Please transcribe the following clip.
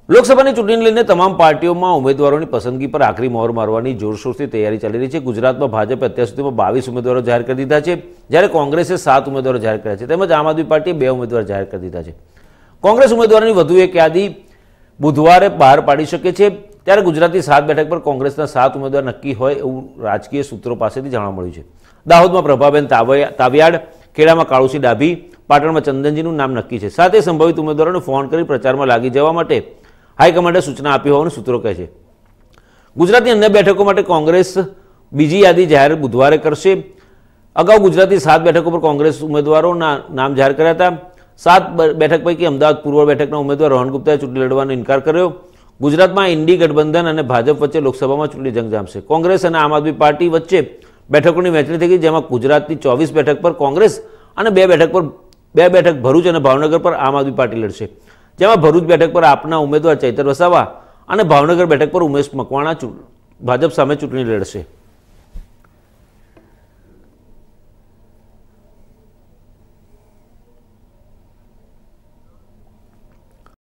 લોકસભાની ચૂંટણીને લઈને તમામ પાર્ટીઓમાં ઉમેદવારોની પસંદગી પર આખરી મોહર મારવાની જોરશોરથી તૈયારી ચાલી રહી છે। ગુજરાતમાં ભાજપે અત્યાર સુધીમાં 22 ઉમેદવારો જાહેર કરી દીધા છે, જ્યારે કોંગ્રેસે 7 ઉમેદવારો જાહેર કર્યા છે, તેમજ આમ આદમી પાર્ટીએ 2 ઉમેદવાર જાહેર કરી દીધા છે। કોંગ્રેસ ઉમેદવારોની વધુ એક યાદી બુધવારે બહાર પાડી શકે છે, ત્યારે ગુજરાતની 7 બેઠક પર કોંગ્રેસના 7 ઉમેદવાર નક્કી હોય એવું રાજકીય સૂત્રો પાસેથી જાણવા મળ્યું છે। દાહોદમાં પ્રભાબેન તાવિયાડ, ખેડામાં કાળુસિંહ ડાભી, પાટણમાં ચંદનજીનું નામ નક્કી છે। સાથે સંભવિત ઉમેદવારોને ફોન કરી પ્રચારમાં લાગી જવા માટે હાઈકમાન્ડે સૂચના આપી હોવાનું સૂત્રો કહે છે। ગુજરાતની અન્ય બેઠકો માટે કોંગ્રેસ બીજી યાદી જાહેર બુધવારે કરશે। અગાઉ ગુજરાતની 7 બેઠકો પર કોંગ્રેસ ઉમેદવારોના નામ જાહેર કર્યા હતા। 7 બેઠક પૈકી અમદાવાદ પૂર્વ બેઠકના ઉમેદવાર રોહન ગુપ્તાએ ચૂંટણી લડવાનો ઇનકાર કર્યો। ગુજરાતમાં ઇન્ડી ગઠબંધન અને ભાજપ વચ્ચે લોકસભામાં ચૂંટણી જંગ જામશે। કોંગ્રેસ અને આમ આદમી પાર્ટી વચ્ચે બેઠકોની વહેંચણી થઈ ગઈ, જેમાં ગુજરાતની 24 બેઠક પર કોંગ્રેસ અને 2 બેઠક ભરૂચ અને ભાવનગર પર આમ આદમી પાર્ટી લડશે, જેમાં ભરૂચ બેઠક પર આપના ઉમેદવાર ચૈતર વસાવા અને ભાવનગર બેઠક પર ઉમેશ મકવાણા ભાજપ સામે ચૂંટણી લડશે।